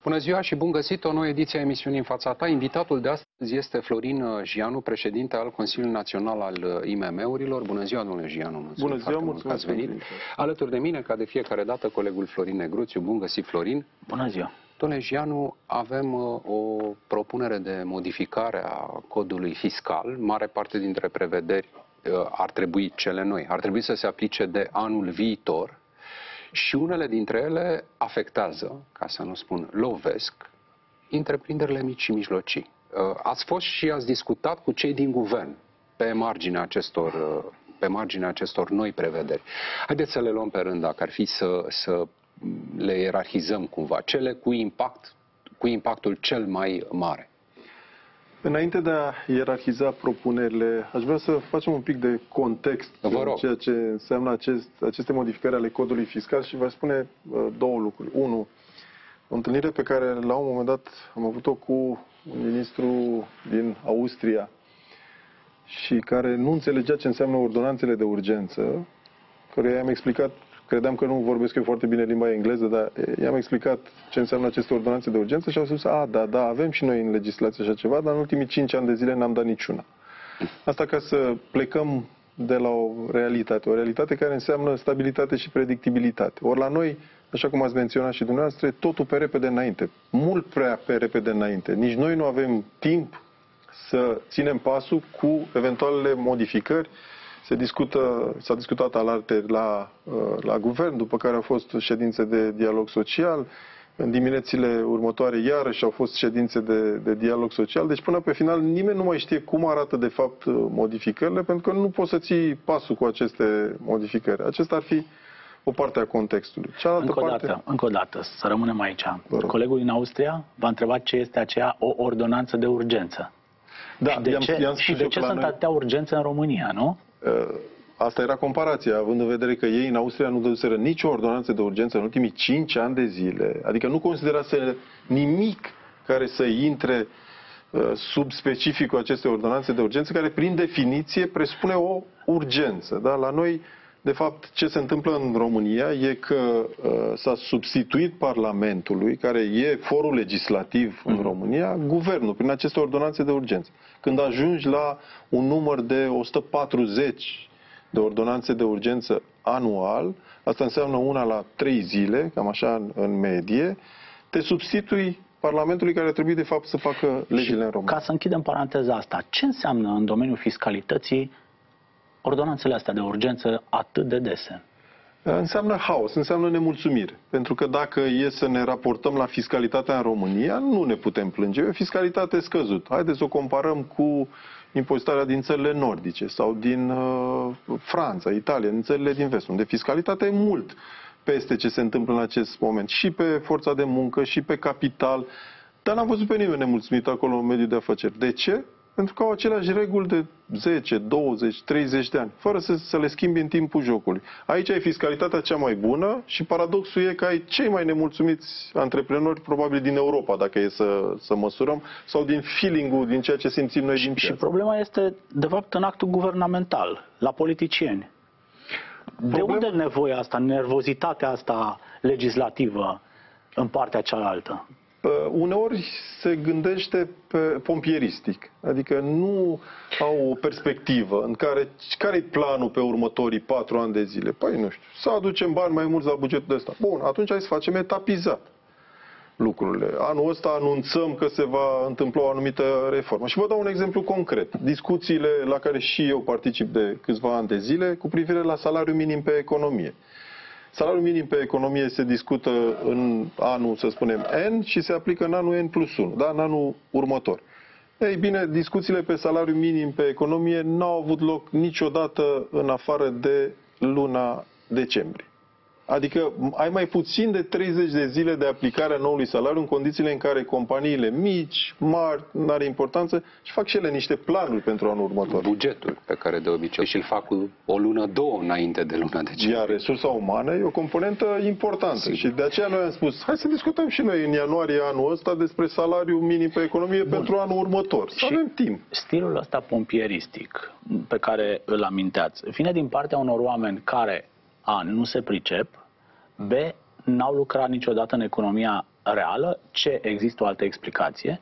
Bună ziua și bun găsit o nouă ediție a emisiunii În fața ta. Invitatul de astăzi este Florin Gianu, președinte al Consiliului Național al IMM-urilor. Bună ziua, domnule Gianu. Bună ziua, mulțumesc că ați venit. Alături de mine, ca de fiecare dată, colegul Florin Negruțiu. Bun găsit, Florin. Bună ziua. Domnule Gianu, avem o propunere de modificare a codului fiscal. Mare parte dintre prevederi ar trebui cele noi. Ar trebui să se aplice de anul viitor. Și unele dintre ele afectează, ca să nu spun lovesc, întreprinderile mici și mijlocii. Ați fost și ați discutat cu cei din guvern pe marginea acestor noi prevederi. Haideți să le luăm pe rând, dacă ar fi să le ierarhizăm cumva. Cele cu impactul cel mai mare. Înainte de a ierarhiza propunerile, aș vrea să facem un pic de context în ceea ce înseamnă aceste modificări ale codului fiscal și vă spune două lucruri. Unu, o întâlnire pe care la un moment dat am avut-o cu un ministru din Austria și care nu înțelegea ce înseamnă ordonanțele de urgență, care i-am explicat, credeam că nu vorbesc eu foarte bine limba engleză, dar i-am explicat ce înseamnă aceste ordonanțe de urgență și au spus, da, avem și noi în legislație așa ceva, dar în ultimii 5 ani de zile n-am dat niciuna. Asta ca să plecăm de la o realitate care înseamnă stabilitate și predictibilitate. Ori la noi, așa cum ați menționat și dumneavoastră, totul pe repede înainte, mult prea pe repede înainte. Nici noi nu avem timp să ținem pasul cu eventualele modificări. S-a discutat alaltă la guvern, după care au fost ședințe de dialog social. În diminețile următoare iarăși au fost ședințe de dialog social. Deci până pe final nimeni nu mai știe cum arată de fapt modificările, pentru că nu poți să ții pasul cu aceste modificări. Acesta ar fi o parte a contextului. Încă o dată, să rămânem aici. Colegul din Austria v-a întrebat ce este aceea o ordonanță de urgență. Da, și de ce sunt atâtea urgențe în România, nu? Asta era comparația, având în vedere că ei în Austria nu dăduseră nicio ordonanță de urgență în ultimii 5 ani de zile. Adică nu consideraseră nimic care să intre sub specificul acestei ordonanțe de urgență, care prin definiție presupune o urgență. Da? La noi, de fapt, ce se întâmplă în România e că s-a substituit Parlamentului, care e forul legislativ în România, guvernul, prin aceste ordonanțe de urgență. Când ajungi la un număr de 140 de ordonanțe de urgență anual, asta înseamnă una la 3 zile, cam așa în medie, te substitui Parlamentului care trebuie de fapt să facă legile în România. Ca să închidem paranteza asta, ce înseamnă în domeniul fiscalității ordonanțele astea de urgență atât de dese? Înseamnă haos, înseamnă nemulțumire. Pentru că dacă e să ne raportăm la fiscalitatea în România, nu ne putem plânge. E o fiscalitate scăzută. Haideți să o comparăm cu impozitarea din țările nordice sau din Franța, Italia, din țările din vest, unde fiscalitatea e mult peste ce se întâmplă în acest moment. Și pe forța de muncă, și pe capital. Dar n-am văzut pe nimeni nemulțumit acolo în mediul de afaceri. De ce? Pentru că au aceleași reguli de 10, 20, 30 de ani, fără să le schimbi în timpul jocului. Aici ai fiscalitatea cea mai bună și paradoxul e că ai cei mai nemulțumiți antreprenori, probabil din Europa, dacă e să măsurăm, sau din feeling-ul, din ceea ce simțim noi din piață. Și problema este, de fapt, în actul guvernamental, la politicieni. De unde nevoia asta, nervozitatea asta legislativă în partea cealaltă? Uneori se gândește pompieristic, adică nu au o perspectivă în care-i planul pe următorii 4 ani de zile. Păi nu știu, să aducem bani mai mulți la bugetul ăsta. Bun, atunci hai să facem etapizat lucrurile. Anul ăsta anunțăm că se va întâmpla o anumită reformă. Și vă dau un exemplu concret. Discuțiile la care și eu particip de câțiva ani de zile cu privire la salariul minim pe economie. Salariul minim pe economie se discută în anul, să spunem, N și se aplică în anul N plus 1, da? În anul următor. Ei bine, discuțiile pe salariul minim pe economie n-au avut loc niciodată în afară de luna decembrie. Adică ai mai puțin de 30 de zile de aplicare a noului salariu în condițiile în care companiile mici, mari, nu are importanță și fac și ele niște planuri pentru anul următor. Bugetul pe care de obicei și-l fac cu o lună, 2 înainte de luna decembrie. Iar resursa umană e o componentă importantă. Sigur. Și de aceea noi am spus, hai să discutăm și noi în ianuarie anul ăsta despre salariul minim pe economie pentru anul următor. Să avem timp. Stilul ăsta pompieristic pe care îl aminteați vine din partea unor oameni care A, nu se pricep, B, n-au lucrat niciodată în economia reală? Ce? Există o altă explicație?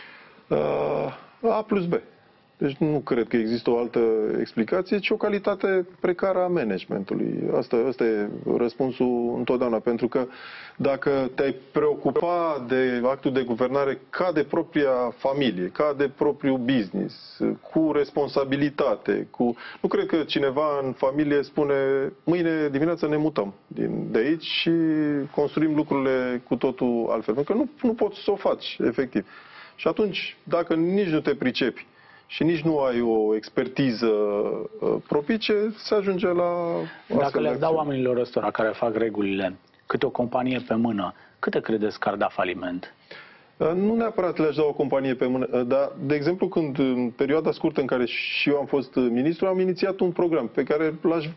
A plus B. Deci nu cred că există o altă explicație, ci o calitate precară a managementului. Asta e răspunsul întotdeauna. Pentru că dacă te-ai preocupa de actul de guvernare ca de propria familie, ca de propriul business, cu responsabilitate, nu cred că cineva în familie spune mâine dimineața ne mutăm de aici și construim lucrurile cu totul altfel. Pentru că nu poți să o faci, efectiv. Și atunci, dacă nici nu te pricepi și nici nu ai o expertiză propice, se ajunge la... Dacă le dau oamenilor ăstora care fac regulile câte o companie pe mână, câte credeți că ar da faliment? Nu neapărat le-aș da o companie pe mână, dar, de exemplu, când în perioada scurtă în care și eu am fost ministru, am inițiat un program pe care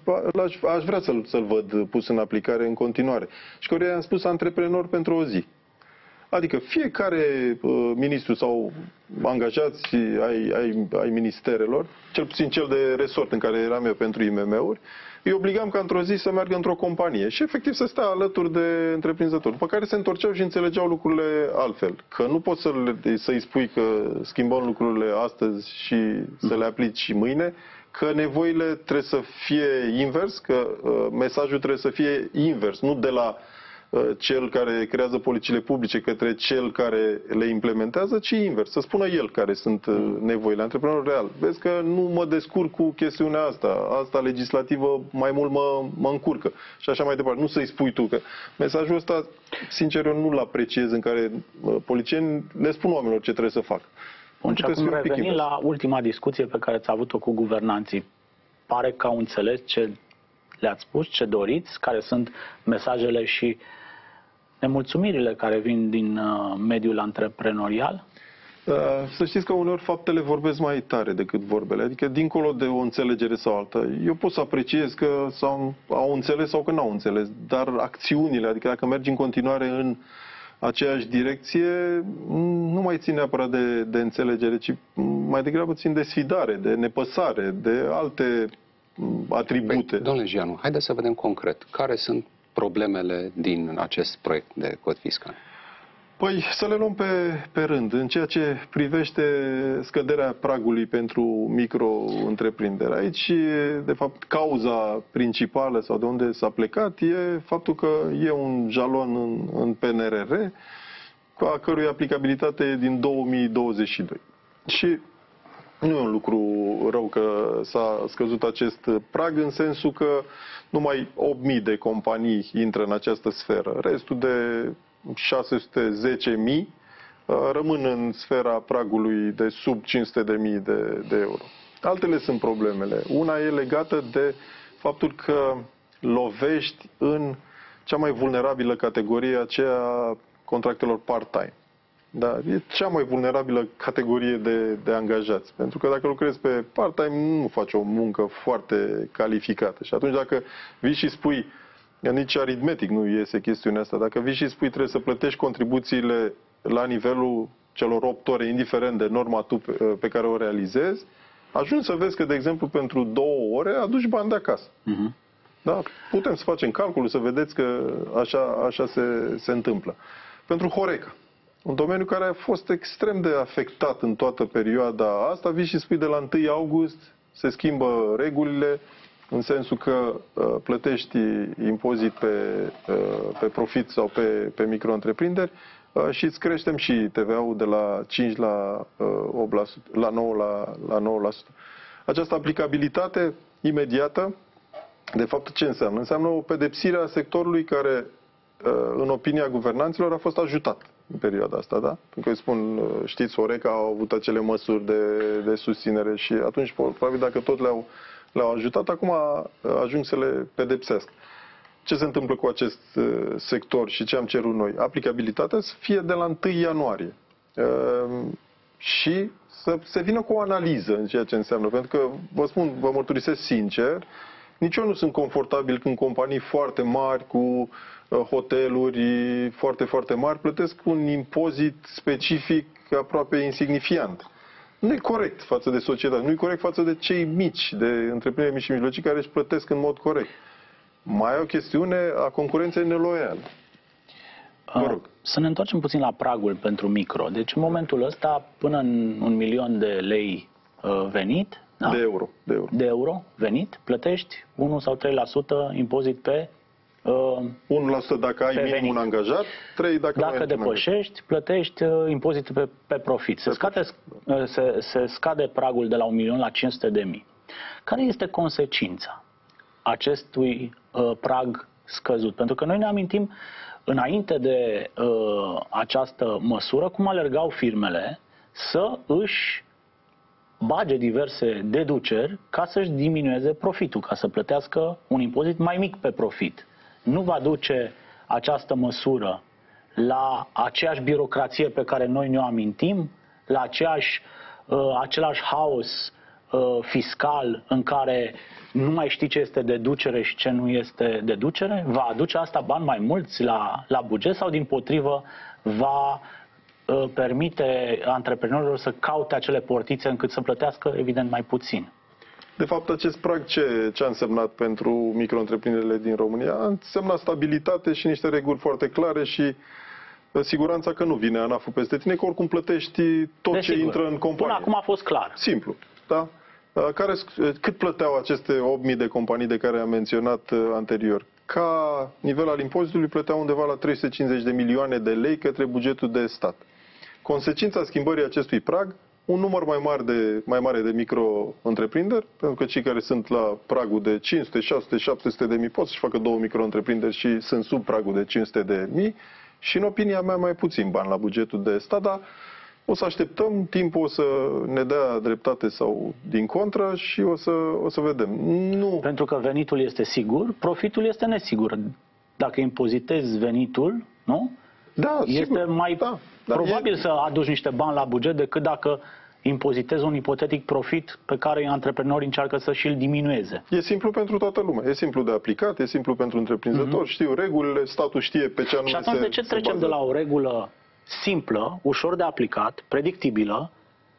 aș vrea să-l văd pus în aplicare în continuare și care i-am spus antreprenor pentru o zi. Adică fiecare ministru sau angajați ai ministerelor, cel puțin cel de resort în care eram eu pentru IMM-uri, îi obligam ca într-o zi să meargă într-o companie și efectiv să stea alături de întreprinzători, după care se întorceau și înțelegeau lucrurile altfel. Că nu poți să-i spui că schimbăm lucrurile astăzi și să le aplici și mâine, că nevoile trebuie să fie invers, că mesajul trebuie să fie invers, nu de la cel care creează politicile publice către cel care le implementează, ci invers. Să spună el care sunt nevoile. Antreprenorul real. Vezi că nu mă descurc cu chestiunea asta legislativă mai mult mă încurcă. Și așa mai departe. Nu să-i spui tu că mesajul ăsta, sincer, eu nu-l apreciez în care politicieni le spun oamenilor ce trebuie să facă. Bun, și acum revenind la ultima discuție pe care ați avut-o cu guvernanții. Pare că au înțeles ce le-ați spus, ce doriți, care sunt mesajele și nemulțumirile care vin din mediul antreprenorial? Să știți că uneori faptele vorbesc mai tare decât vorbele. Adică dincolo de o înțelegere sau alta. Eu pot să apreciez că au înțeles sau că n-au înțeles. Dar acțiunile, adică dacă mergi în continuare în aceeași direcție, nu mai țin neapărat de înțelegere, ci mai degrabă țin de sfidare, de nepăsare, de alte atribute. Domnule Gianu, haideți să vedem concret. Care sunt problemele din acest proiect de cod fiscal? Păi să le luăm pe rând. În ceea ce privește scăderea pragului pentru micro-întreprinderi. Aici, de fapt, cauza principală sau de unde s-a plecat e faptul că e un jalon în PNRR, a cărui aplicabilitate e din 2022. Și nu e un lucru rău că s-a scăzut acest prag, în sensul că numai 8.000 de companii intră în această sferă. Restul de 610.000 rămân în sfera pragului de sub 500.000 de euro. Altele sunt problemele. Una e legată de faptul că lovești în cea mai vulnerabilă categorie, aceea contractelor part-time. Da, e cea mai vulnerabilă categorie de angajați. Pentru că dacă lucrezi pe part-time, nu faci o muncă foarte calificată. Și atunci dacă vii și spui, nici aritmetic nu iese chestiunea asta, dacă vii și spui trebuie să plătești contribuțiile la nivelul celor 8 ore, indiferent de norma tu pe care o realizezi, ajungi să vezi că, de exemplu, pentru 2 ore aduci bani de acasă. Da? Putem să facem calculul, să vedeți că așa se întâmplă. Pentru Horeca, un domeniu care a fost extrem de afectat în toată perioada asta, vii și spui de la 1 august se schimbă regulile, în sensul că plătești impozit pe profit sau pe micro-întreprinderi și îți creștem și TVA-ul de la 5 la 8%, la 9%. Această aplicabilitate imediată, de fapt, ce înseamnă? Înseamnă o pedepsire a sectorului care, în opinia guvernanților, a fost ajutat în perioada asta, da? Pentru că îi spun, știți, Horeca au avut acele măsuri de susținere și atunci, probabil, dacă tot le-au ajutat, acum ajung să le pedepsească. Ce se întâmplă cu acest sector și ce am cerut noi? Aplicabilitatea să fie de la 1 ianuarie. Și să se vină cu o analiză în ceea ce înseamnă. Pentru că, vă mărturisesc sincer, nici eu nu sunt confortabil când companii foarte mari, cu hoteluri foarte, foarte mari, plătesc un impozit specific aproape insignifiant. Nu e corect față de societate, nu e corect față de cei mici, de întreprinderi mici și mijlocii care își plătesc în mod corect. Mai e o chestiune a concurenței neloiale. Să ne întoarcem puțin la pragul pentru micro. Deci în momentul ăsta, până în 1.000.000 de lei venit, da? De euro venit, plătești 1 sau 3% impozit pe 1% dacă ai minim un angajat, 3% dacă depășești, plătești impozitul pe profit. Se scade pragul de la 1.000.000 la 500.000. Care este consecința acestui prag scăzut? Pentru că noi ne amintim, înainte de această măsură, cum alergau firmele să își bage diverse deduceri ca să-și diminueze profitul, ca să plătească un impozit mai mic pe profit. Nu va duce această măsură la aceeași birocrație pe care noi ne-o amintim, la același haos fiscal în care nu mai știi ce este deducere și ce nu este deducere? Va aduce asta bani mai mulți la buget sau din-potrivă va permite antreprenorilor să caute acele portițe încât să plătească evident mai puțin? De fapt, acest prag ce a însemnat pentru micro-întreprinderile din România? A însemnat stabilitate și niște reguli foarte clare și siguranța că nu vine ANAF-ul peste tine, că oricum plătești tot ce intră în companie. Până acum a fost clar. Simplu, da? Cât plăteau aceste 8.000 de companii de care am menționat anterior? Ca nivel al impozitului plăteau undeva la 350 de milioane de lei către bugetul de stat. Consecința schimbării acestui prag, un număr mai mare de micro-întreprinderi, pentru că cei care sunt la pragul de 500, 600, 700 de mii pot să-și facă 2 micro-întreprinderi și sunt sub pragul de 500 de mii și, în opinia mea, mai puțin bani la bugetul de stat, dar o să așteptăm, timpul o să ne dea dreptate sau din contră și o să vedem. Nu. Pentru că venitul este sigur, profitul este nesigur. Dacă impozitezi venitul, nu? Da, este sigur. mai probabil să aduci niște bani la buget decât dacă impozitezi un ipotetic profit pe care antreprenorii încearcă să și-l diminueze. E simplu pentru toată lumea. E simplu de aplicat, e simplu pentru întreprinzători. Știu regulile, statul știe pe ce anume. Și atunci de ce trecem de la o regulă simplă, ușor de aplicat, predictibilă,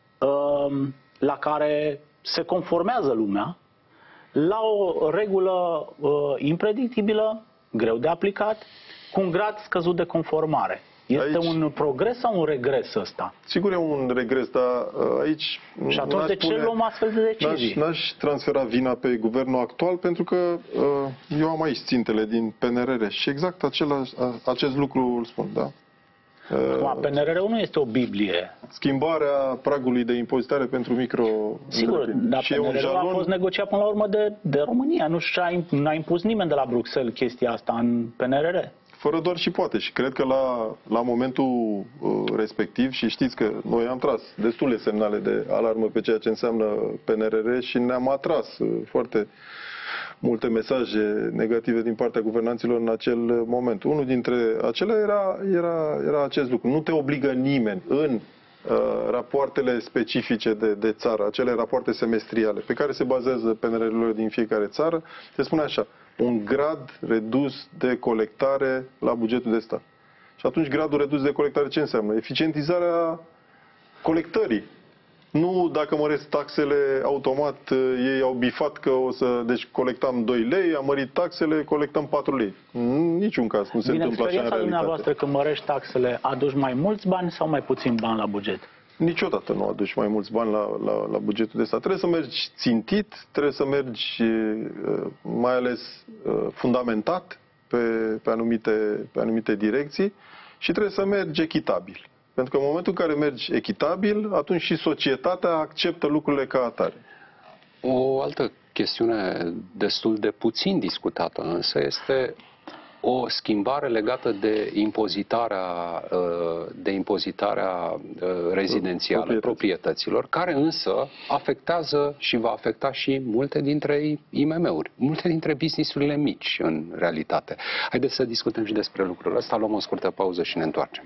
la care se conformează lumea, la o regulă impredictibilă, greu de aplicat, cu un grad scăzut de conformare? Este un progres sau un regres ăsta? Sigur e un regres, dar aici... Și atunci de ce luăm astfel de decizii? N-aș transfera vina pe guvernul actual, pentru că eu am aici țintele din PNRR și exact acest lucru îl spun, da? PNRR-ul nu este o Biblie. Schimbarea pragului de impozitare pentru micro. Sigur, dar PNRR-ul a fost negociat până la urmă de România. Nu a impus nimeni de la Bruxelles chestia asta în PNRR. Fără doar și poate. Și cred că la momentul respectiv, și știți că noi am tras destule semnale de alarmă pe ceea ce înseamnă PNRR și ne-am atras foarte multe mesaje negative din partea guvernanților în acel moment. Unul dintre acelea era acest lucru. Nu te obligă nimeni în rapoartele specifice de țară, acele rapoarte semestriale pe care se bazează PNRR-urile din fiecare țară, se spune așa: un grad redus de colectare la bugetul de stat. Și atunci gradul redus de colectare ce înseamnă? Eficientizarea colectării. Nu dacă măresc taxele, automat ei au bifat că deci colectam 2 lei, am mărit taxele, colectăm 4 lei. În niciun caz nu se întâmplă așa în realitate. Dumneavoastră când mărești taxele, aduci mai mulți bani sau mai puțin bani la buget? Niciodată nu aduci mai mulți bani la bugetul de stat. Trebuie să mergi țintit, trebuie să mergi mai ales fundamentat pe anumite direcții și trebuie să mergi echitabil. Pentru că în momentul în care mergi echitabil, atunci și societatea acceptă lucrurile ca atare. O altă chestiune destul de puțin discutată însă este o schimbare legată de impozitarea rezidențială, proprietăților, care însă afectează și va afecta și multe dintre IMM-uri, multe dintre business-urile mici în realitate. Haideți să discutăm și despre lucrul ăsta, luăm o scurtă pauză și ne întoarcem.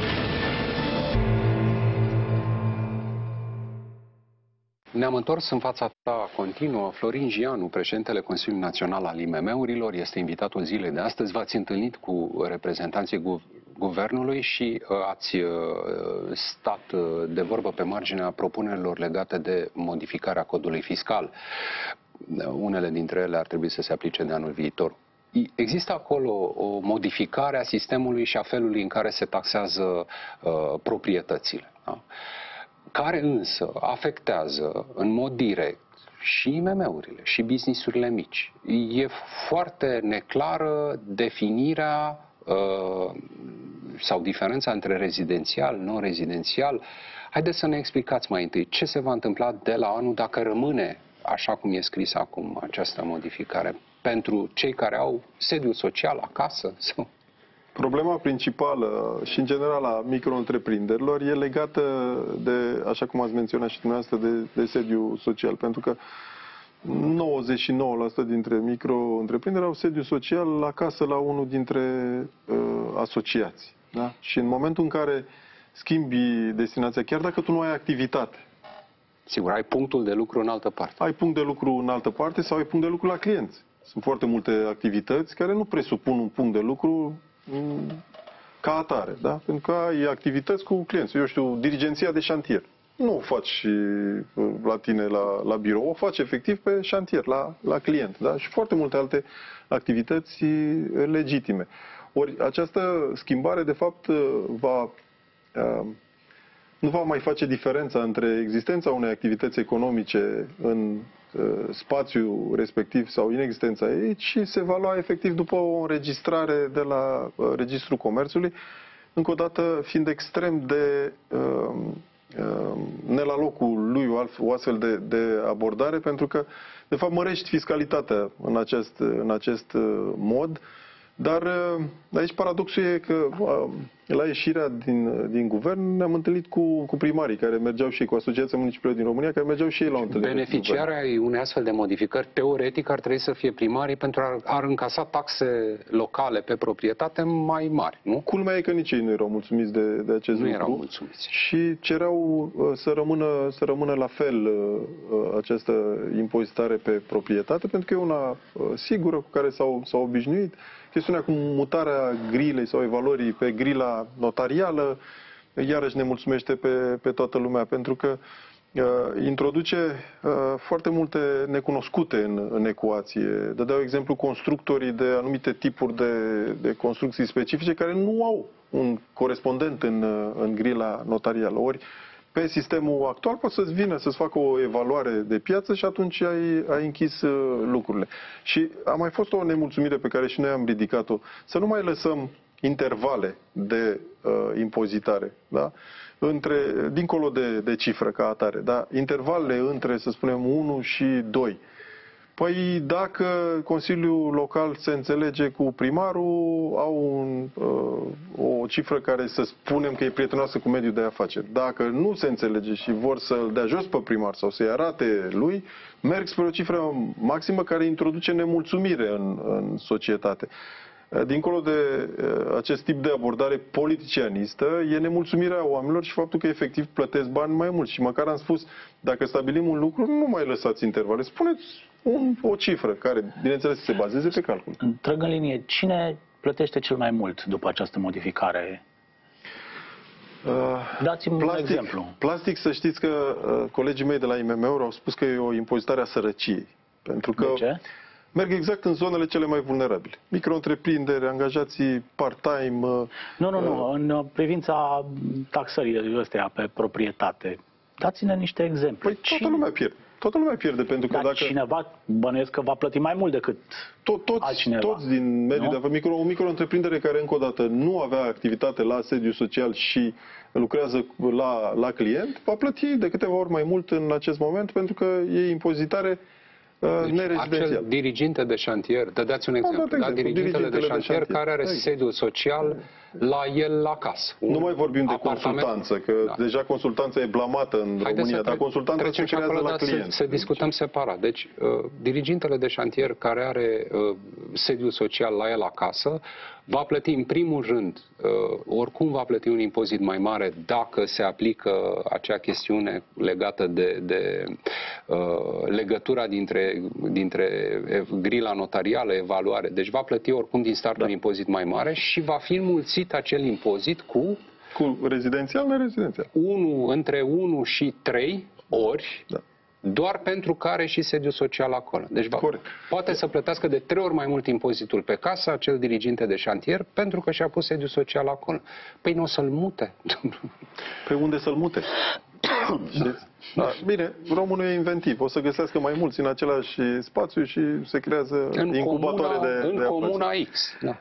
Ne-am întors în fața ta continuă. Florin Gianu, președintele Consiliului Național al IMM-urilor, este invitatul zilei de astăzi. V-ați întâlnit cu reprezentanții guvernului și ați stat de vorbă pe marginea propunerilor legate de modificarea codului fiscal. Unele dintre ele ar trebui să se aplice de anul viitor. există acolo o modificare a sistemului și a felului în care se taxează proprietățile, da? Care însă afectează în mod direct și IMM-urile, și business-urile mici. E foarte neclară definirea sau diferența între rezidențial, non-rezidențial. Haideți să ne explicați mai întâi ce se va întâmpla de la anul dacă rămâne așa cum e scris acum această modificare pentru cei care au sediul social acasă? Sau? Problema principală și în general a micro-întreprinderilor e legată de, așa cum ați menționat și dumneavoastră, de sediu social, pentru că 99% dintre micro-întreprinderi au sediu social acasă la unul dintre asociații. Da? Și în momentul în care schimbi destinația, chiar dacă tu nu ai activitate, sigur, ai punctul de lucru în altă parte. Ai punct de lucru în altă parte sau ai punct de lucru la clienți. Sunt foarte multe activități care nu presupun un punct de lucru ca atare, da? Pentru că ai activități cu clienți. Eu știu, dirigenția de șantier. Nu o faci la tine la birou, o faci efectiv pe șantier, la client, da? Și foarte multe alte activități legitime. Ori această schimbare, de fapt, nu va mai face diferența între existența unei activități economice în spațiul respectiv sau inexistența ei, și se va lua efectiv după o înregistrare de la Registrul Comerțului, încă o dată fiind extrem de ne la locul lui o astfel de abordare, pentru că de fapt mărești fiscalitatea în acest mod. Dar aici paradoxul e că la ieșirea din guvern ne-am întâlnit cu primarii care mergeau și ei, cu Asociația Municipiilor din România, care mergeau și ei la o întâlnire. Beneficiarea unei astfel de modificări, teoretic, ar trebui să fie primarii pentru a încasa taxe locale pe proprietate mai mari, nu? Culmea e că nici ei nu erau mulțumiți de acest lucru. Nu erau mulțumiți. Și cereau să rămână la fel această impozitare pe proprietate, pentru că e una sigură cu care s-au obișnuit. Chestiunea cu mutarea grilei sau evaluării pe grila notarială iarăși ne mulțumește pe toată lumea, pentru că introduce foarte multe necunoscute în ecuație. Dădeau exemplu constructorii de anumite tipuri de construcții specifice care nu au un corespondent în grila notarială. Ori pe sistemul actual poți să-ți vină să-ți facă o evaluare de piață și atunci ai închis lucrurile. Și a mai fost o nemulțumire pe care și noi am ridicat-o. Să nu mai lăsăm intervale de impozitare, da? Dincolo de cifră ca atare, da? Intervalele între, să spunem, 1 și 2. Păi dacă Consiliul Local se înțelege cu primarul, au o cifră care să spunem că e prietenoasă cu mediul de afaceri. Dacă nu se înțelege și vor să-l dea jos pe primar sau să-i arate lui, merg spre o cifră maximă care introduce nemulțumire în societate. Dincolo de acest tip de abordare politicianistă, e nemulțumirea oamenilor și faptul că efectiv plătesc bani mai mulți. Și măcar am spus, dacă stabilim un lucru, nu mai lăsați intervale. Spuneți o cifră care, bineînțeles, se bazeze pe calcul. Trag în linie, cine plătește cel mai mult după această modificare? Dați-mi un exemplu. Plastic, să știți că colegii mei de la IMM-uri au spus că e o impozitare a sărăciei. Pentru că de ce? Merg exact în zonele cele mai vulnerabile. Micro-întreprinderi, angajații part-time. Nu. În privința taxării astea pe proprietate, dați-ne niște exemple. Păi toată lumea pierde. Toată lumea pierde, pentru că dacă cineva bănuiesc că va plăti mai mult decât altcineva. Toți din mediul de afaceri, o micro-întreprindere care încă o dată nu avea activitate la sediu social și lucrează la client, va plăti de câteva ori mai mult în acest moment, pentru că e impozitare nerezidențial. Acel diriginte de șantier, dați un exemplu, dirigintele de șantier care are sediul social la el acasă. Nu mai vorbim de consultanță, că deja consultanța e blamată în România, dar consultanța se creează la client. Să discutăm separat. Deci, dirigintele de șantier care are sediul social la el acasă va plăti în primul rând, oricum va plăti un impozit mai mare dacă se aplică acea chestiune legată de legătura dintre grila notarială, evaluare. Deci va plăti oricum din start un impozit mai mare și va fi înmulțit acel impozit cu rezidențial, nerezidențial. Între 1 și 3 ori doar pentru că are și sediu social acolo. Deci poate să plătească de 3 ori mai mult impozitul pe casă, acel diriginte de șantier, pentru că și-a pus sediu social acolo. Păi nu o să-l mute. Pe unde să-l mute? Da, bine, românul e inventiv. O să găsească mai mulți în același spațiu și se creează incubatoare de comuna X. Da.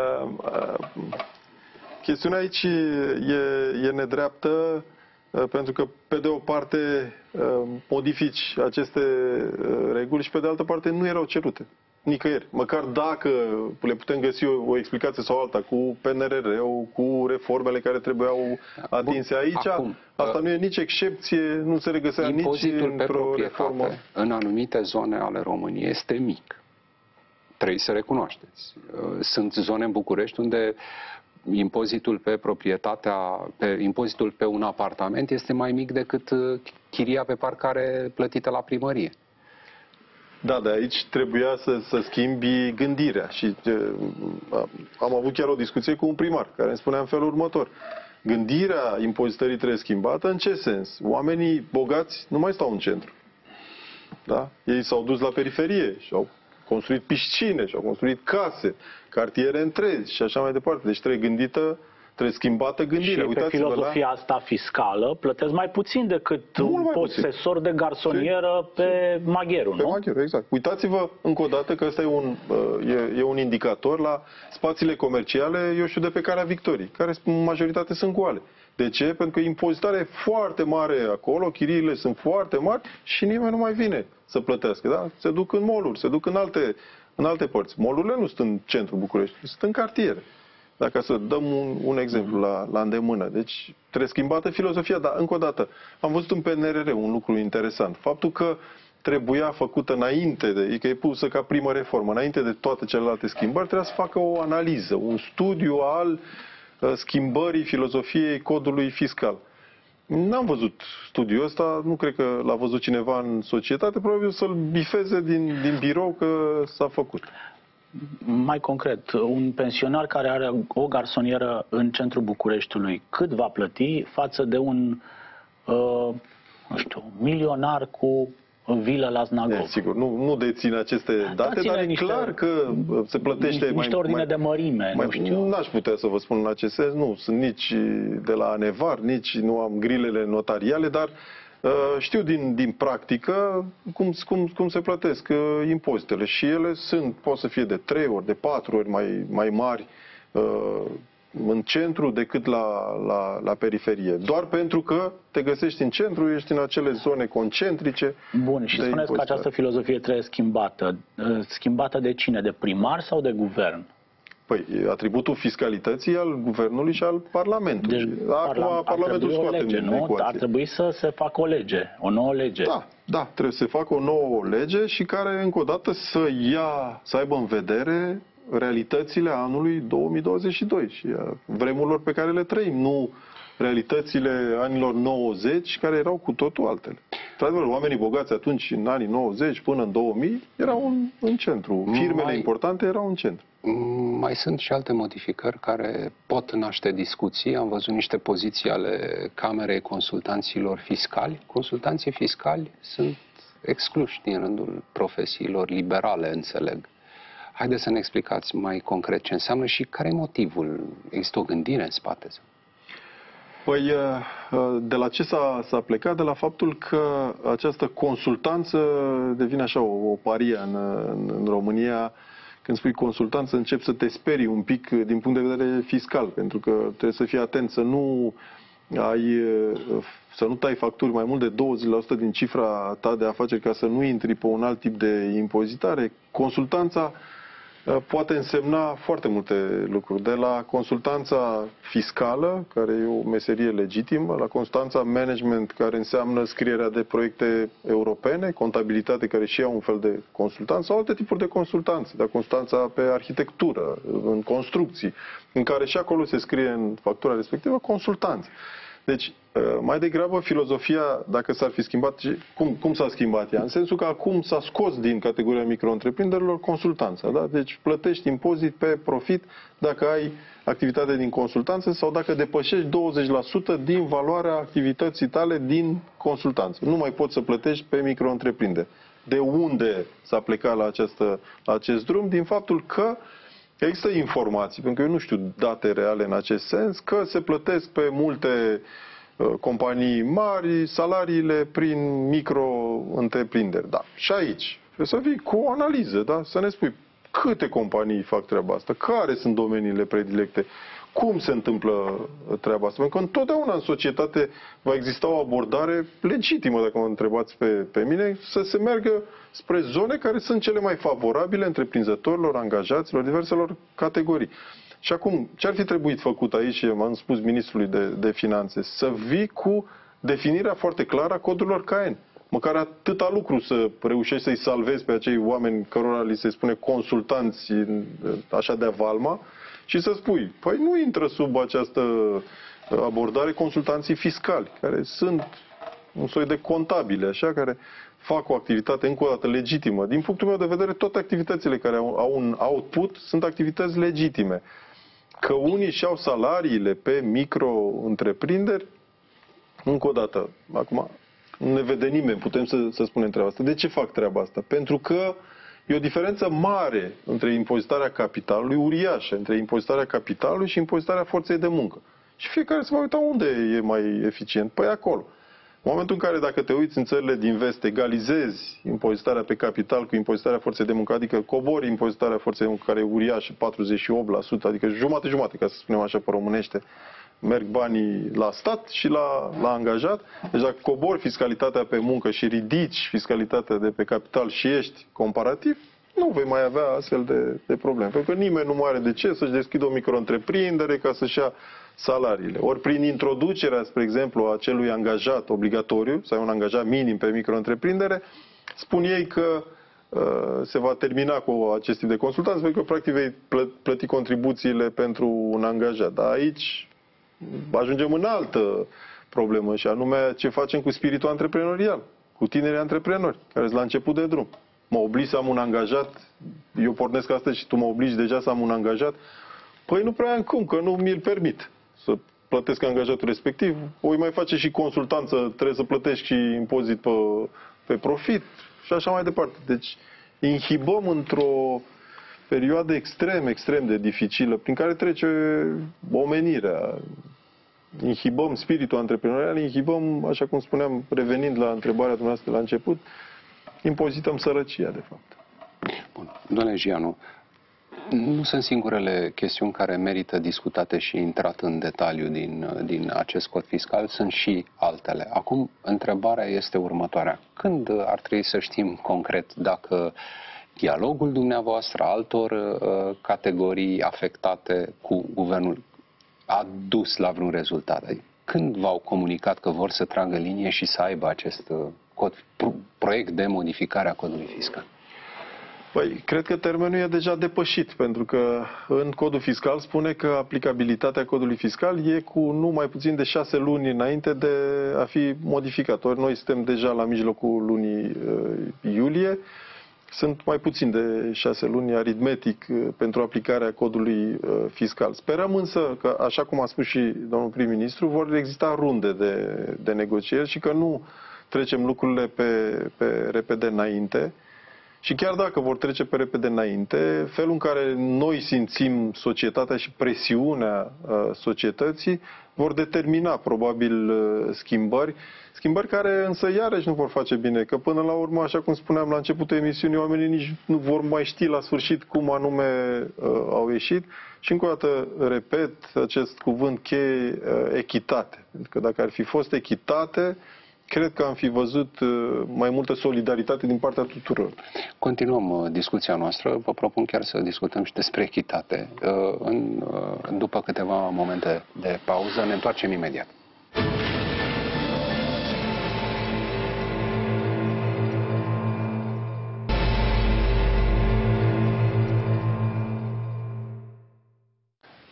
Chestiunea aici e nedreaptă, pentru că, pe de o parte, modifici aceste reguli și, pe de altă parte, nu erau cerute. Nicăieri. Măcar dacă le putem găsi o explicație sau alta cu PNRR-ul, cu reformele care trebuiau atinse aici, asta nu e nici excepție, nu se regăsea nici într-o reformă. În anumite zone ale României este mic. Trebuie să recunoașteți. Sunt zone în București unde impozitul pe impozitul pe un apartament este mai mic decât chiria pe parcare plătită la primărie. Da, de aici trebuia să schimbi gândirea și am avut chiar o discuție cu un primar care îmi spunea în felul următor. Gândirea impozitării trebuie schimbată. În ce sens? Oamenii bogați nu mai stau în centru. Da? Ei s-au dus la periferie și au construit piscine și au construit case, cartiere întregi și așa mai departe. Deci trebuie schimbată gândirea. Și pe filozofia asta fiscală plătesc mai puțin decât un posesor de garsonieră pe Magheru, nu? Pe Magheru, exact. Uitați-vă încă o dată că ăsta e un indicator la spațiile comerciale, eu știu, de pe Calea Victoriei, care în majoritate sunt goale. De ce? Pentru că impozitarea e foarte mare acolo, chiriile sunt foarte mari și nimeni nu mai vine să plătească. Da? Se duc în mall-uri, se duc în alte părți. Mall-urile nu sunt în centrul București, sunt în cartiere. Dacă să dăm un exemplu la îndemână. Deci trebuie schimbată filozofia, dar încă o dată am văzut în PNRR un lucru interesant. Faptul că trebuia făcută înainte că e pusă ca primă reformă, înainte de toate celelalte schimbări, trebuia să facă o analiză, un studiu al schimbării filozofiei codului fiscal. N-am văzut studiul ăsta, nu cred că l-a văzut cineva în societate, probabil să-l bifeze din birou că s-a făcut. Mai concret, un pensionar care are o garsonieră în centrul Bucureștiului, cât va plăti față de un, nu știu, milionar cu vilă la Znagov? Sigur, nu dețin aceste date, dar e clar că se plătește niște ordine de mărime, nu știu. N-aș putea să vă spun în acest sens, nu sunt nici de la Anevar, nici nu am grilele notariale, dar știu din practică cum se plătesc impozitele și ele pot să fie de 3 ori, de 4 ori mai mari în centru decât la periferie. Doar pentru că te găsești în centru, ești în acele zone concentrice. Bun, și spuneți că această filozofie trebuie schimbată. Schimbată de cine? De primar sau de guvern? Păi, atributul fiscalității al guvernului și al Parlamentului. Deci, Parlamentul scoate în ecuație. Ar trebui să se facă o lege, o nouă lege. Da, trebuie să se facă o nouă lege și care, încă o dată, să aibă în vedere realitățile anului 2022 și a vremurilor pe care le trăim, nu realitățile anilor 90, care erau cu totul altele. Într-adevăr, oamenii bogați atunci, în anii 90 până în 2000, erau în centru. Firmele importante erau în centru. Mai sunt și alte modificări care pot naște discuții. Am văzut niște poziții ale Camerei Consultanților Fiscali. Consultanții fiscali sunt excluși din rândul profesiilor liberale, înțeleg. Haideți să ne explicați mai concret ce înseamnă și care e motivul. Există o gândire în spate? Păi, de la ce s-a plecat? De la faptul că această consultanță devine așa o parie în România. Când spui consultanță, începi să te sperii un pic din punct de vedere fiscal, pentru că trebuie să fii atent să nu tai facturi mai mult de 20% din cifra ta de afaceri ca să nu intri pe un alt tip de impozitare. Consultanța poate însemna foarte multe lucruri, de la consultanța fiscală, care e o meserie legitimă, la consultanța management, care înseamnă scrierea de proiecte europene, contabilitate, care și ea un fel de consultanță, sau alte tipuri de consultanță, de consultanța pe arhitectură, în construcții, în care și acolo se scrie în factura respectivă consultanță. Deci, mai degrabă, filozofia, dacă s-ar fi schimbat, cum s-a schimbat ea? În sensul că acum s-a scos din categoria micro-întreprinderilor consultanța. Da? Deci plătești impozit pe profit dacă ai activitate din consultanță sau dacă depășești 20% din valoarea activității tale din consultanță. Nu mai poți să plătești pe micro-întreprinderi. De unde s-a plecat la acest drum? Din faptul că există informații, pentru că eu nu știu date reale în acest sens, că se plătesc pe multe companii mari salariile prin micro-întreprinderi. Da. Și aici trebuie să vii cu o analiză, da? Să ne spui câte companii fac treaba asta, care sunt domeniile predilecte, cum se întâmplă treaba asta. Pentru că întotdeauna în societate va exista o abordare legitimă, dacă mă întrebați pe mine, să se meargă spre zone care sunt cele mai favorabile întreprinzătorilor, angajaților, diverselor categorii. Și acum, ce ar fi trebuit făcut aici, m-am spus ministrului de finanțe, să vii cu definirea foarte clară a codurilor KN. Măcar atâta lucru să reușești să-i salvezi pe acei oameni cărora li se spune consultanți așa de avalma și să spui, păi nu intră sub această abordare consultanții fiscali, care sunt un soi de contabile, așa, care fac o activitate încă o dată legitimă. Din punctul meu de vedere, toate activitățile care au un output sunt activități legitime. Că unii și-au salariile pe micro-întreprinderi, încă o dată, acum nu ne vede nimeni, putem să spunem treaba asta. De ce fac treaba asta? Pentru că e o diferență mare între impozitarea capitalului, uriașă, între impozitarea capitalului și impozitarea forței de muncă. Și fiecare se va uita unde e mai eficient. Păi acolo. În momentul în care, dacă te uiți în țările din vest, egalizezi impozitarea pe capital cu impozitarea forței de muncă, adică cobori impozitarea forței de muncă, care e uriașă, 48%, adică jumate-jumate, ca să spunem așa pe românește, merg banii la stat și la angajat. Deci dacă cobori fiscalitatea pe muncă și ridici fiscalitatea de pe capital și ești comparativ, nu vei mai avea astfel de probleme. Pentru că nimeni nu mai are de ce să-și deschidă o micro-întreprindere ca să-și ia salariile. Ori prin introducerea, spre exemplu, a acelui angajat obligatoriu, sau un angajat minim pe micro-întreprindere, spun ei că se va termina cu acest tip de consultanți, pentru că practic vei plăti contribuțiile pentru un angajat. Dar aici ajungem în altă problemă, și anume ce facem cu spiritul antreprenorial, cu tinerii antreprenori, care sunt la început de drum. Mă obligi să am un angajat, eu pornesc astăzi și tu mă obligi deja să am un angajat, păi nu prea am cum, că nu mi-l permit să plătesc angajatul respectiv. O mai face și consultanță, trebuie să plătești și impozit pe profit și așa mai departe. Deci inhibăm într-o perioadă extrem de dificilă prin care trece omenirea. Inhibăm spiritul antreprenorial, inhibăm, așa cum spuneam, revenind la întrebarea dumneavoastră la început, impozităm sărăcia, de fapt. Bun. Doamne Gianu, nu sunt singurele chestiuni care merită discutate și intrat în detaliu din acest cod fiscal, sunt și altele. Acum, întrebarea este următoarea. Când ar trebui să știm concret dacă dialogul dumneavoastră, altor categorii afectate cu guvernul, a dus la vreun rezultat? Când v-au comunicat că vor să tragă linie și să aibă acest proiect de modificare a codului fiscal? Păi, cred că termenul e deja depășit, pentru că în codul fiscal spune că aplicabilitatea codului fiscal e cu nu mai puțin de 6 luni înainte de a fi modificat. Ori noi suntem deja la mijlocul lunii iulie, sunt mai puțin de 6 luni aritmetic pentru aplicarea codului fiscal. Sperăm însă că, așa cum a spus și domnul prim-ministru, vor exista runde de negocieri și că nu trecem lucrurile pe repede înainte. Și chiar dacă vor trece pe repede înainte, felul în care noi simțim societatea și presiunea societății vor determina probabil schimbări care însă iarăși nu vor face bine, că până la urmă, așa cum spuneam la începutul emisiunii, oamenii nici nu vor mai ști la sfârșit cum anume au ieșit. Și încă o dată repet acest cuvânt cheie, echitate. Pentru că dacă ar fi fost echitate, cred că am fi văzut mai multă solidaritate din partea tuturor. Continuăm discuția noastră. Vă propun chiar să discutăm și despre echitate. După câteva momente de pauză, ne întoarcem imediat.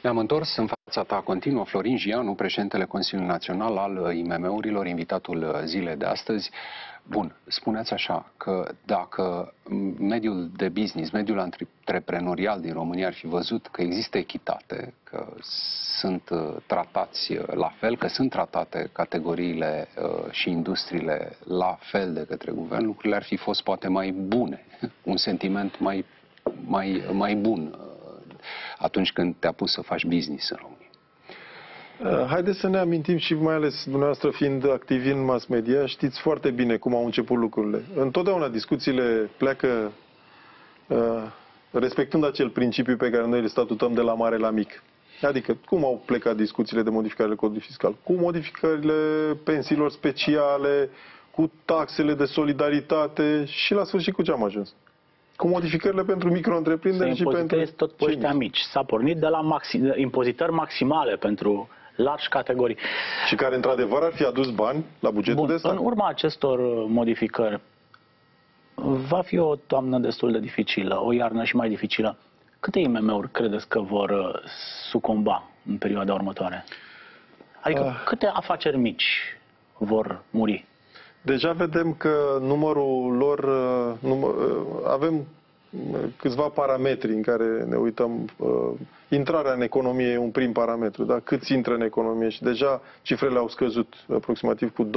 Ne-am întors în fața ta, continuă Florin Gianu, președintele Consiliului Național al IMM-urilor, invitatul zilei de astăzi. Bun, spuneați așa, că dacă mediul de business, mediul antreprenorial din România ar fi văzut că există echitate, că sunt tratați la fel, că sunt tratate categoriile și industriile la fel de către guvern, lucrurile ar fi fost poate mai bune, un sentiment mai bun atunci când te-a pus să faci business în România. Haideți să ne amintim și mai ales dumneavoastră fiind activi în mass media, știți foarte bine cum au început lucrurile. Întotdeauna discuțiile pleacă respectând acel principiu pe care noi îl statutăm de la mare la mic. Adică cum au plecat discuțiile de modificare codului fiscal? Cu modificările pensiilor speciale, cu taxele de solidaritate și la sfârșit cu ce am ajuns? Cu modificările pentru micro-întreprinderi și pentru tot pe ăștia mici. S-a pornit de la impozitări maximale pentru largi categorii. Și care, într-adevăr, ar fi adus bani la bugetul de stat. În urma acestor modificări, va fi o toamnă destul de dificilă, o iarnă și mai dificilă. Câte IMM-uri credeți că vor sucomba în perioada următoare? Adică câte afaceri mici vor muri? Deja vedem că numărul lor, avem câțiva parametri în care ne uităm. Intrarea în economie e un prim parametru, da? Câți intră în economie și deja cifrele au scăzut aproximativ cu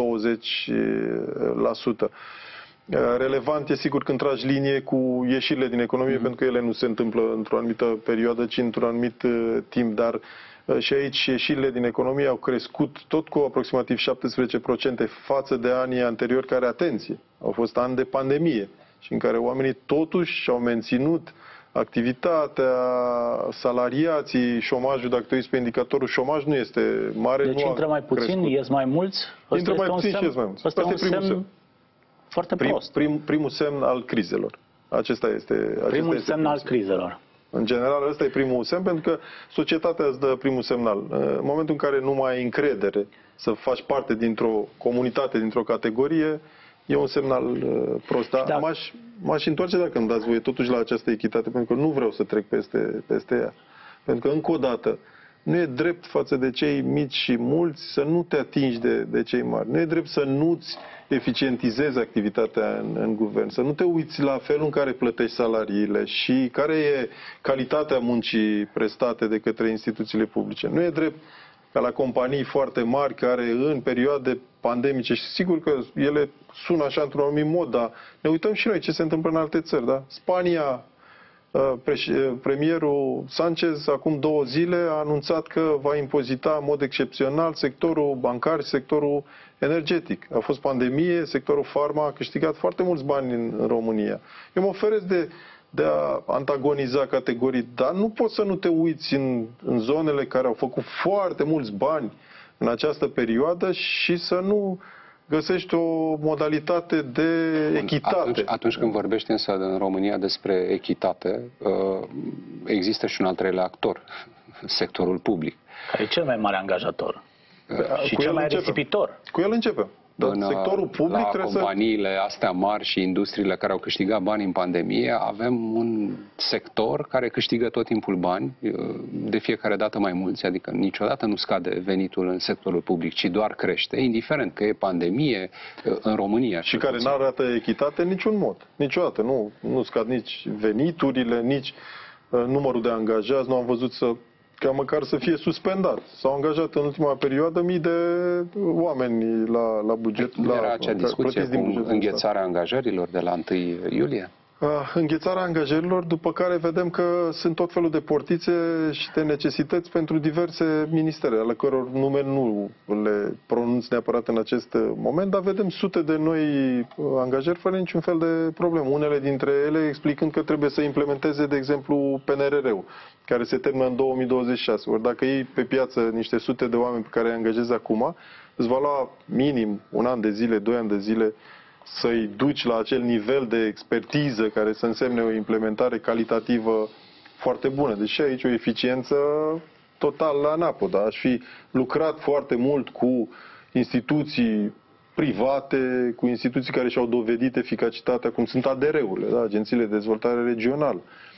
20%. Relevant e sigur când tragi linie cu ieșirile din economie, pentru că ele nu se întâmplă într-o anumită perioadă, ci într-un anumit timp, dar și aici ieșirile din economie au crescut tot cu aproximativ 17% față de anii anteriori, care, atenție, au fost ani de pandemie și în care oamenii totuși și-au menținut activitatea, salariații, șomajul, dacă te uiți pe indicatorul șomaj, nu este mare. Deci intră mai puțin, ies mai mulți? Intră mai puțin și ies mai mulți. Asta e un semn foarte prost. Primul semn al crizelor. Acesta este primul semn al crizelor. În general, ăsta e primul semn, pentru că societatea îți dă primul semnal. În momentul în care nu mai ai încredere să faci parte dintr-o comunitate, dintr-o categorie, e un semnal prost. Dar m-aș întoarce, dacă îmi dați voie, totuși la această echitate, pentru că nu vreau să trec peste ea. Pentru că, încă o dată, nu e drept față de cei mici și mulți să nu te atingi de cei mari. Nu e drept să nu-ți eficientizezi activitatea în guvern, să nu te uiți la felul în care plătești salariile și care e calitatea muncii prestate de către instituțiile publice. Nu e drept ca la companii foarte mari care în perioade pandemice, și sigur că ele sună așa într-un anumit mod, dar ne uităm și noi ce se întâmplă în alte țări. Da? Spania, premierul Sanchez acum 2 zile a anunțat că va impozita în mod excepțional sectorul bancar și sectorul energetic. A fost pandemie, sectorul farma a câștigat foarte mulți bani în România. Eu mă oferesc de a antagoniza categorii, dar nu poți să nu te uiți în zonele care au făcut foarte mulți bani în această perioadă și să nu găsești o modalitate de echitate. Atunci când vorbești însă în România despre echitate, există și un al treilea actor, sectorul public. Care e cel mai mare angajator și cel mai risipitor. Cu el începem. Sectorul public la companiile astea mari și industriile care au câștigat bani în pandemie, avem un sector care câștigă tot timpul bani, de fiecare dată mai mulți, adică niciodată nu scade venitul în sectorul public, ci doar crește, indiferent că e pandemie în România. Și care nu arată echitate în niciun mod. Niciodată. Nu scad nici veniturile, nici numărul de angajați. Nu am văzut ca măcar să fie suspendat. S-au angajat în ultima perioadă mii de oameni la buget. Era acea discuție cu înghețarea angajărilor de la 1 iulie? Înghețarea angajărilor, după care vedem că sunt tot felul de portițe și de necesități pentru diverse ministere, ale căror nume nu le pronunț neapărat în acest moment, dar vedem sute de noi angajări fără niciun fel de problemă. Unele dintre ele explicând că trebuie să implementeze, de exemplu, PNRR-ul, care se termină în 2026. Ori dacă iei pe piață niște sute de oameni pe care îi angajezi acum, îți va lua minim 1 an de zile, 2 ani de zile să-i duci la acel nivel de expertiză care să însemne o implementare calitativă foarte bună. Deci aici o eficiență total la anapodă. Aș fi lucrat foarte mult cu instituții private, cu instituții care și-au dovedit eficacitatea, cum sunt ADR-urile, da? Agențiile de Dezvoltare Regională.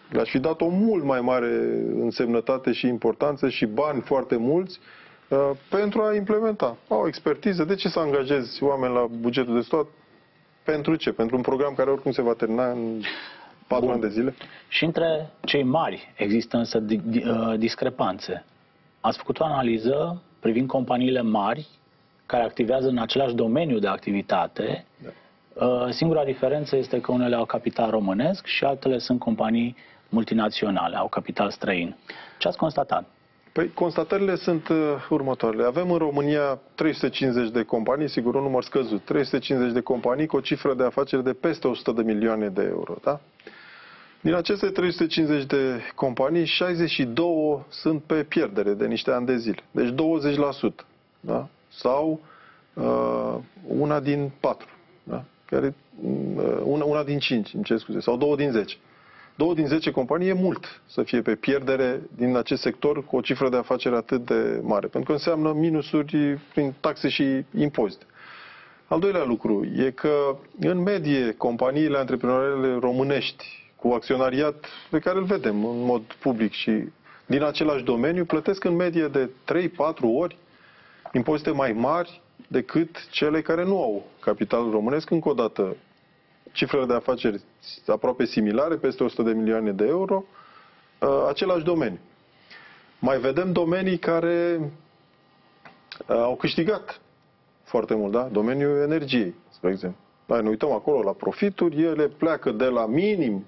le-aș fi dat o mult mai mare însemnătate și importanță și bani foarte mulți pentru a implementa. Au expertiză. De ce să angajezi oameni la bugetul de stat? Pentru ce? Pentru un program care oricum se va termina în 4 ani de zile? Și între cei mari există însă discrepanțe. Ați făcut o analiză privind companiile mari care activează în același domeniu de activitate. Da. Singura diferență este că unele au capital românesc și altele sunt companii multinaționale, au capital străin. Ce ați constatat? Păi, constatările sunt următoarele. Avem în România 350 de companii, sigur, un număr scăzut, 350 de companii cu o cifră de afaceri de peste 100 de milioane de euro. Da? Din aceste 350 de companii, 62 sunt pe pierdere de niște ani de zile. Deci 20%. Da? Sau una din 4. Da? Una din 5, îmi cer scuze, sau 2 din 10. 2 din 10 companii e mult să fie pe pierdere din acest sector cu o cifră de afaceri atât de mare, pentru că înseamnă minusuri prin taxe și impozite. Al doilea lucru e că, în medie, companiile antreprenoriale românești cu acționariat pe care îl vedem în mod public și din același domeniu, plătesc în medie de 3-4 ori impozite mai mari decât cele care nu au capital românesc. Încă o dată, cifrele de afaceri aproape similare, peste 100 de milioane de euro, același domeniu. Mai vedem domenii care au câștigat foarte mult, da? Domeniul energiei, spre exemplu. Da, ne uităm acolo la profituri, ele pleacă de la minim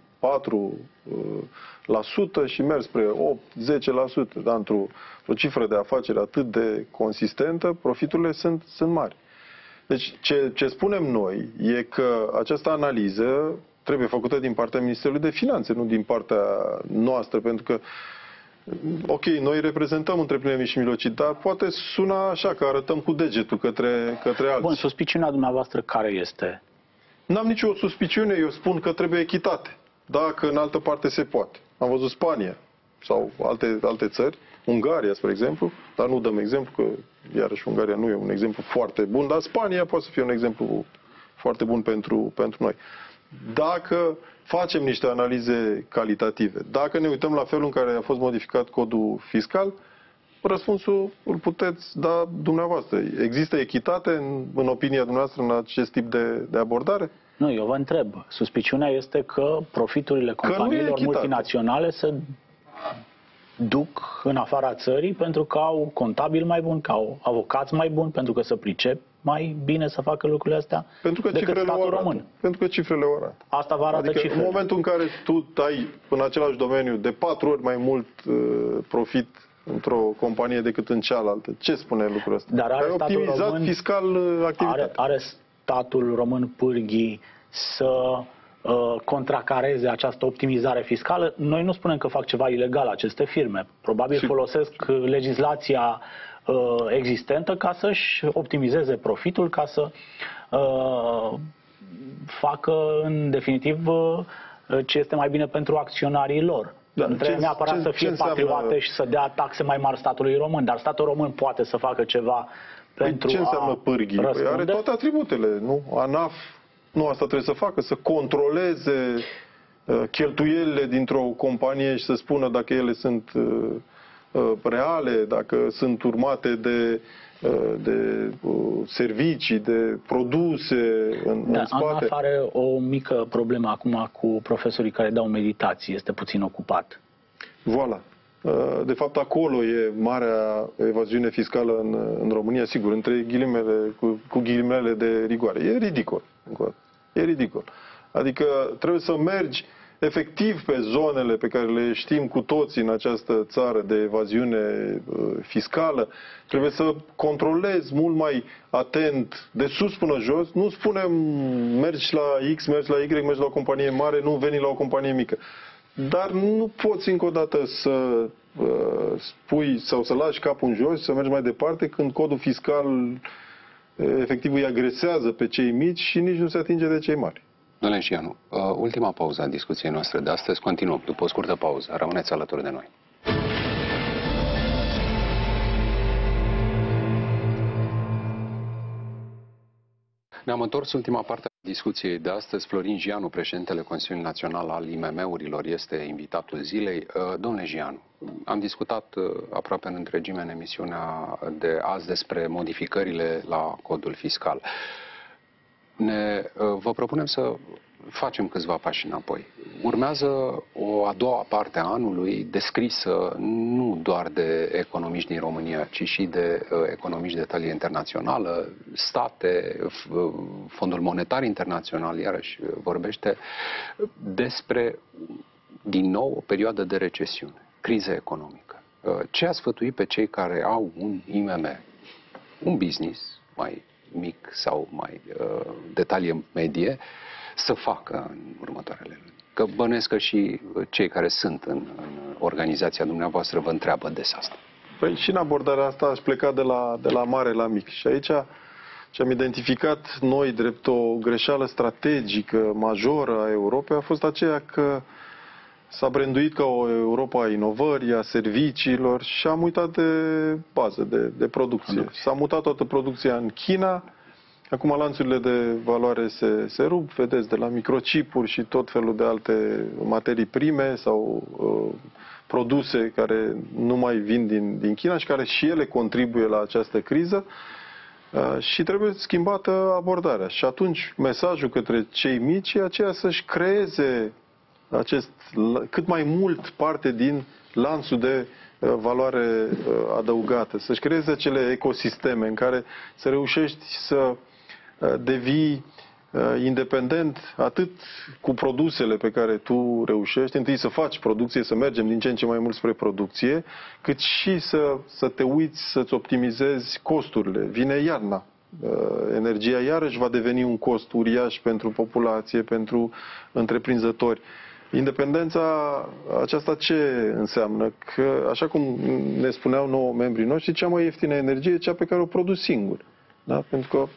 4% și merg spre 8-10%, da? Într-o cifră de afaceri atât de consistentă, profiturile sunt mari. Deci, ce spunem noi e că această analiză trebuie făcută din partea Ministerului de Finanțe, nu din partea noastră, pentru că, ok, noi reprezentăm întreprinderile mici și mijlocii, dar poate suna așa, că arătăm cu degetul către alții. Bun, suspiciunea dumneavoastră care este? N-am nicio suspiciune, eu spun că trebuie echitate. Dacă în altă parte se poate. Am văzut Spania sau alte țări, Ungaria, spre exemplu, dar nu dăm exemplu, că iarăși Ungaria nu e un exemplu foarte bun, dar Spania poate să fie un exemplu foarte bun pentru noi. Dacă facem niște analize calitative, dacă ne uităm la felul în care a fost modificat codul fiscal, răspunsul îl puteți da dumneavoastră. Există echitate, în opinia dumneavoastră, în acest tip de abordare? Nu, eu vă întreb. Suspiciunea este că profiturile companiilor multinaționale se duc în afara țării pentru că au contabili mai buni, că au avocați mai buni, pentru că se pricep mai bine să facă lucrurile astea decât statul român. Pentru că cifrele o arată. Asta vă arată cifrele. În momentul în care tu ai în același domeniu de 4 ori mai mult profit într-o companie decât în cealaltă, ce spune lucrul ăsta? Dar ai optimizat fiscal activitatea. Are statul român pârghii să contracareze această optimizare fiscală? Noi nu spunem că fac ceva ilegal aceste firme. Probabil folosesc legislația existentă ca să-și optimizeze profitul, ca să facă în definitiv ce este mai bine pentru acționarii lor. Nu trebuie neapărat să fie patriote și să dea taxe mai mari statului român, dar statul român poate să facă ceva pentru ce înseamnă pârghii? Păi are toate atributele, nu? ANAF nu asta trebuie să facă, să controleze cheltuielile dintr-o companie și să spună dacă ele sunt reale, dacă sunt urmate de servicii, de produse în spate. ANAF are o mică problemă acum cu profesorii care dau meditații, este puțin ocupat. Voilà. De fapt, acolo e marea evaziune fiscală în România, sigur, între ghilimele, cu ghilimele de rigoare. E ridicol. E ridicol. Adică trebuie să mergi efectiv pe zonele pe care le știm cu toții în această țară de evaziune fiscală. Trebuie să controlezi mult mai atent, de sus până jos. Nu spunem mergi la X, mergi la Y, mergi la o companie mare, nu veni la o companie mică. Dar nu poți încă o dată să spui sau să lași capul în jos, să mergi mai departe când codul fiscal efectiv îi agresează pe cei mici și nici nu se atinge de cei mari. Domnule Enșianu, ultima pauză a discuției noastre de astăzi. Continuăm după o scurtă pauză. Rămâneți alături de noi. Ne-am întors ultima parte a discuției de astăzi. Florin Gianu, președintele Consiliului Național al IMM-urilor, este invitatul zilei. Domnule Gianu, am discutat aproape în întregime în emisiunea de azi despre modificările la codul fiscal. Vă propunem să facem câțiva pași înapoi. Urmează o a doua parte a anului descrisă nu doar de economiști din România, ci și de economiști de talie internațională, state, Fondul Monetar Internațional, iarăși vorbește despre, din nou, o perioadă de recesiune, criză economică. Ce a sfătuit pe cei care au un IMM, un business mai mic sau mai de talie medie, să facă în următoarele luni? Că bănuiesc că și cei care sunt în organizația dumneavoastră vă întreabă des asta. Păi și în abordarea asta aș pleca de la mare la mic. Și aici ce am identificat noi drept o greșeală strategică majoră a Europei a fost aceea că s-a branduit ca o Europa a inovării, a serviciilor și am uitat de bază, de producție. S-a mutat toată producția în China. Acum lanțurile de valoare se rup, vedeți, de la microchipuri și tot felul de alte materii prime sau produse care nu mai vin din China și care și ele contribuie la această criză și trebuie schimbată abordarea. Și atunci mesajul către cei mici e aceea să-și creeze cât mai mult parte din lanțul de valoare adăugată, să-și creeze acele ecosisteme în care să reușești să devii independent atât cu produsele pe care tu reușești, întâi să faci producție, să mergem din ce în ce mai mult spre producție, cât și să te uiți, să-ți optimizezi costurile. Vine iarna. Energia iarăși va deveni un cost uriaș pentru populație, pentru întreprinzători. Independența aceasta ce înseamnă? Că, așa cum ne spuneau nouă membrii noștri, cea mai ieftină energie e cea pe care o produci singur. Da? Pentru că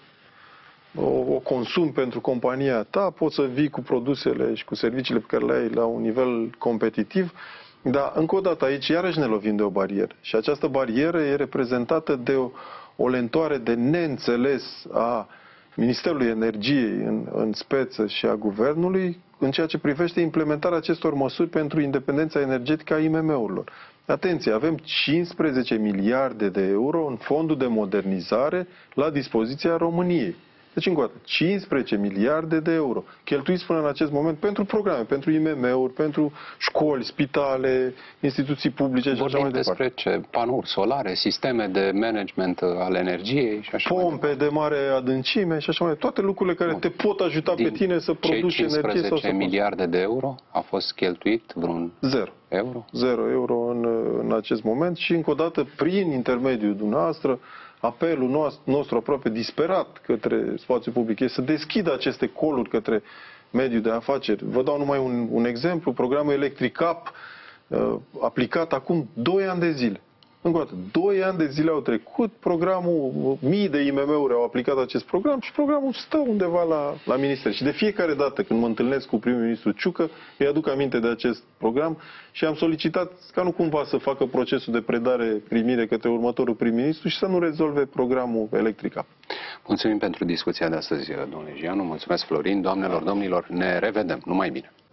o consumi pentru compania ta, poți să vii cu produsele și cu serviciile pe care le ai la un nivel competitiv, dar încă o dată aici iarăși ne lovim de o barieră. Și această barieră e reprezentată de o lentoare de neînțeles a Ministerului Energiei în speță și a Guvernului în ceea ce privește implementarea acestor măsuri pentru independența energetică a IMM-urilor. Atenție, avem 15 miliarde de euro în fondul de modernizare la dispoziția României. Deci, încă o dată, 15 miliarde de euro cheltuiți până în acest moment pentru programe, pentru IMM-uri, pentru școli, spitale, instituții publice și așa mai departe. Vorbim despre ce? Panouri solare, sisteme de management al energiei și așa mai departe. Pompe de mare adâncime și așa mai departe. Toate lucrurile care te pot ajuta pe tine să produci energie sau să 15 miliarde de euro a fost cheltuit vreun 0 euro? 0 euro în acest moment și, încă o dată, prin intermediul dumneavoastră, apelul nostru aproape disperat către spațiul public este să deschidă aceste coluri către mediul de afaceri. Vă dau numai un exemplu. Programul Electric Up, aplicat acum 2 ani de zile. Încă o dată, 2 ani de zile au trecut, mii de IMM-uri au aplicat acest program și programul stă undeva la minister. Și de fiecare dată când mă întâlnesc cu primul ministru Ciucă, îi aduc aminte de acest program și am solicitat ca nu cumva să facă procesul de predare-primire către următorul prim-ministru și să nu rezolve programul Electric Up. Mulțumim pentru discuția de astăzi, domnule Gianu. Mulțumesc, Florin. Doamnelor, domnilor, ne revedem. Numai bine!